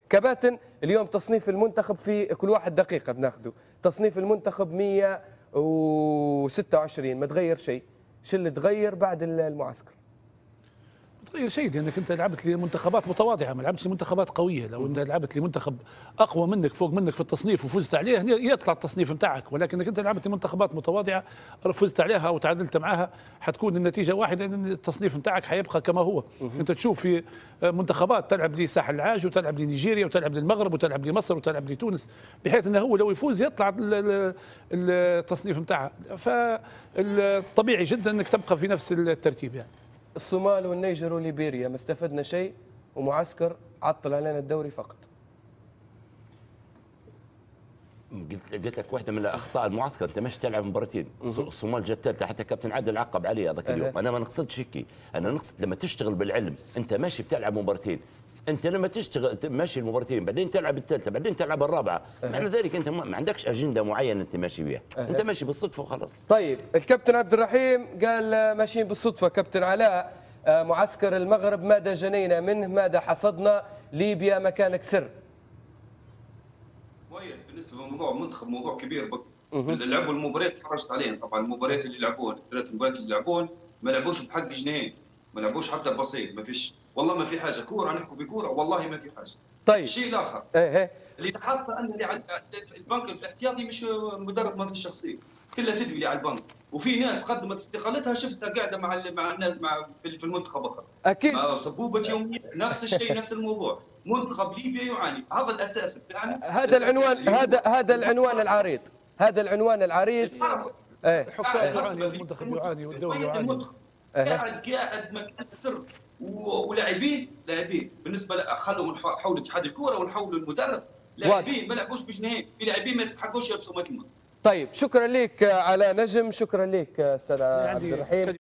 كباتن اليوم تصنيف المنتخب في كل واحد دقيقة بناخده، تصنيف المنتخب 126 ما تغير شيء، شو اللي تغير بعد المعسكر؟ تغير شيء لانك انت لعبت لمنتخبات متواضعه، ما لعبتش لمنتخبات قويه. لو انت لعبت لمنتخب اقوى منك فوق منك في التصنيف وفزت عليه يطلع التصنيف نتاعك، ولكنك انت لعبت لمنتخبات متواضعه فزت عليها وتعادلت معها، حتكون النتيجه واحده ان التصنيف نتاعك حيبقى كما هو. انت تشوف في منتخبات تلعب لساحل العاج وتلعب لنيجيريا وتلعب للمغرب وتلعب لمصر وتلعب لتونس، بحيث انه هو لو يفوز يطلع التصنيف نتاعها، فالطبيعي جدا انك تبقى في نفس الترتيب يعني. الصومال والنيجر وليبيريا ما استفدنا شيء ومعسكر عطل علينا الدوري فقط. قلت لك واحده من الاخطاء المعسكر، انت مش تلعب مباراتين، الصومال جت ثالثه، حتى كابتن عادل عقب علي هذاك اليوم. انا ما نقصدش هيك، انا نقصد لما تشتغل بالعلم، انت ماشي بتلعب مباراتين، انت لما تشتغل ماشي المباراتين بعدين تلعب الثالثه بعدين تلعب الرابعه، معنى ذلك انت ما عندكش اجنده معينه انت ماشي بيها، انت ماشي بالصدفه وخلاص. طيب الكابتن عبد الرحيم قال ماشيين بالصدفه. كابتن علاء، معسكر المغرب ماذا جنينا منه؟ ماذا حصدنا؟ ليبيا مكانك سر. بالنسبه لموضوع المنتخب موضوع كبير لعبوا المباريات تفرجت عليهم، طبعا المباريات اللي لعبوها الثلاث مباريات اللي لعبوهم ما لعبوش بحق جنيه، ما لعبوش حتى بسيط، ما فيش والله ما في حاجه، كوره نحكوا بكوره والله ما في حاجه. طيب الشيء الاخر اللي تحط ان اللي على البنك في الاحتياطي مش مدرب ما في شخصيه، كلها تدوي على البنك، وفي ناس قدمت استقالتها شفتها قاعده مع الناس في المنتخب اخر اكيد صبوبه يوميه نفس الشيء نفس الموضوع. منتخب ليبيا يعاني، هذا الاساس بتاعنا. هذا العنوان، هذا العنوان العريض، هذا العنوان العريض. الحكام يعاني والمنتخب يعاني والدوري يعاني. قاعد مكان سر ولاعبين بالنسبه خلوا حول اتحاد الكوره ونحولوا المدرب، لاعبين ما لعبوش بجنيه، في لاعبين ما يستحقوش يلبسوا مثل. طيب شكرا لك على نجم، شكرا لك استاذ عبد الرحيم.